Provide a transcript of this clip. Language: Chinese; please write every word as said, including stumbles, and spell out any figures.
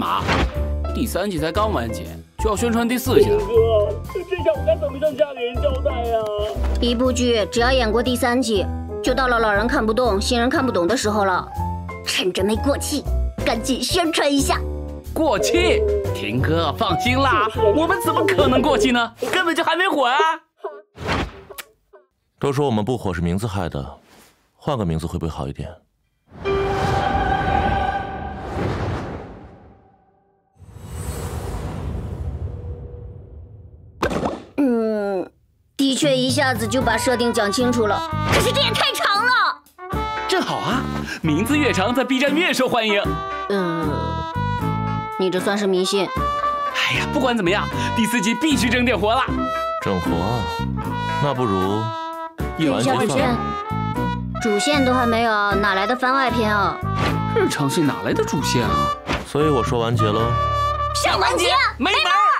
嘛？第三季才刚完结，就要宣传第四季了。 哥，这下我该怎么向家里人交代呀？ 一部剧只要演过第三季，就到了老人看不动、新人看不懂的时候了。趁着没过气，赶紧宣传一下。 过气？婷哥放心啦，我们怎么可能过气呢？根本就还没火啊！ 都说我们不火是名字害的，换个名字会不会好一点？ 嗯，的确一下子就把设定讲清楚了，可是这也太长了。 正好啊，名字越长，在 B 站越受欢迎。 嗯，你这算是迷信。 哎呀，不管怎么样，第四季必须整点活了。 整活啊？那不如演下主线，主线都还没有，哪来的番外篇啊？ 日常戏哪来的主线啊？ 所以我说完结喽。 上完结没门儿！